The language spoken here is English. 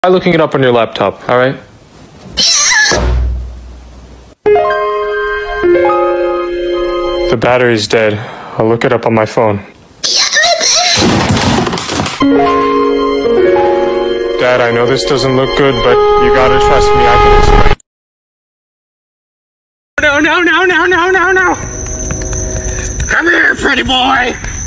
Try looking it up on your laptop, alright? The battery's dead. I'll look it up on my phone. Dad, I know this doesn't look good, but you gotta trust me, I can explain. No. Come here, pretty boy.